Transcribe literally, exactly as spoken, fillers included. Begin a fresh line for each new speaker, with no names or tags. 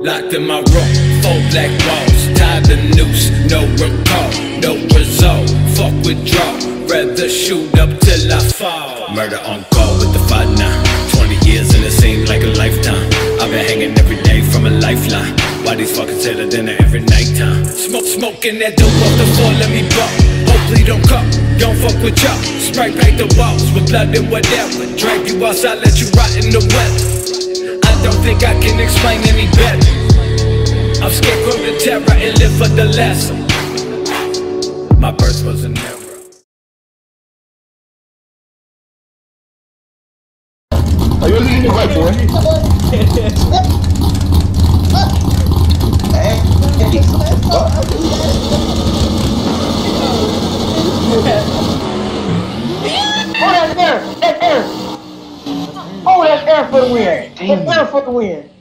Locked in my room, four black walls, tied the noose, no recall, no result. Fuck withdraw, rather shoot up till I fall. Murder on call with the fight now. Twenty years and it seemed like a lifetime. I've been hanging every day from a lifeline. Why these fuckers hit a dinner every nighttime? Smoke, smoking that dope off the floor, let me bump. Hopefully don't come, don't fuck with y'all. Spray paint the walls with blood and whatever. Drag you outside, let you rot in the weather. I don't think I can explain any better. I'm scared from the terror and live for the lesson. My birth was an error.
Are you leaving the right, boy? Oh, that's air! That's air! Oh, that's air for the win! That's air for the win!